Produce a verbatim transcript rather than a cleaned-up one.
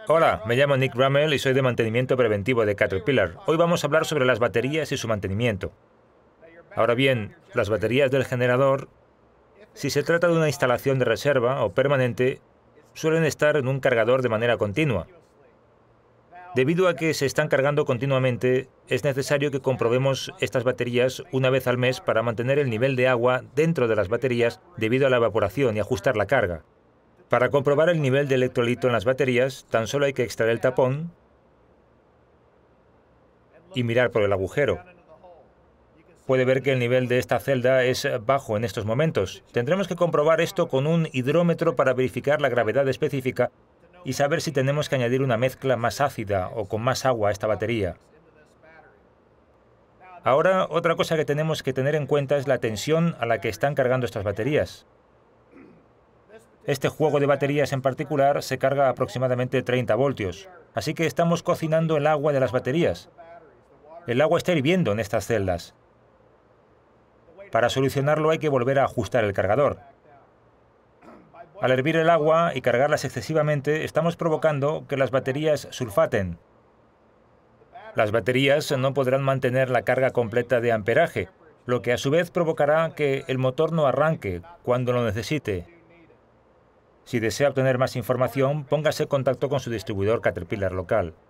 Hola, me llamo Nick Rummel y soy de mantenimiento preventivo de Caterpillar. Hoy vamos a hablar sobre las baterías y su mantenimiento. Ahora bien, las baterías del generador, si se trata de una instalación de reserva o permanente, suelen estar en un cargador de manera continua. Debido a que se están cargando continuamente, es necesario que comprobemos estas baterías una vez al mes para mantener el nivel de agua dentro de las baterías debido a la evaporación y ajustar la carga. Para comprobar el nivel de electrolito en las baterías, tan solo hay que extraer el tapón y mirar por el agujero. Puede ver que el nivel de esta celda es bajo en estos momentos. Tendremos que comprobar esto con un hidrómetro para verificar la gravedad específica y saber si tenemos que añadir una mezcla más ácida o con más agua a esta batería. Ahora, otra cosa que tenemos que tener en cuenta es la tensión a la que están cargando estas baterías. Este juego de baterías en particular se carga a aproximadamente treinta voltios, así que estamos cocinando el agua de las baterías. El agua está hirviendo en estas celdas. Para solucionarlo hay que volver a ajustar el cargador. Al hervir el agua y cargarlas excesivamente, estamos provocando que las baterías sulfaten. Las baterías no podrán mantener la carga completa de amperaje, lo que a su vez provocará que el motor no arranque cuando lo necesite. Si desea obtener más información, póngase en contacto con su distribuidor Caterpillar local.